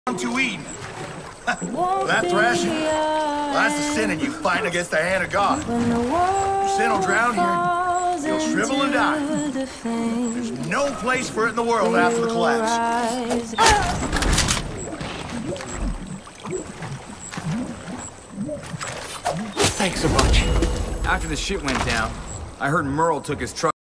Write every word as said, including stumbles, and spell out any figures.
to eat. That thrashing, well, that's the sin in you fighting against the hand of God. Your sin will drown you, you'll shrivel and die. There's no place for it in the world after the collapse. Thanks so much. After the shit went down, I heard Merle took his truck.